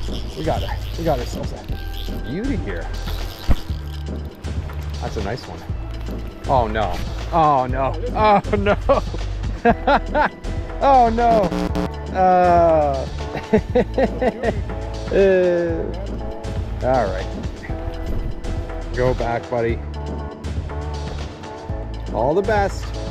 We got ourselves a beauty here. That's a nice one. Oh no. Oh no. Oh no. Oh no. All right. Go back, buddy. All the best.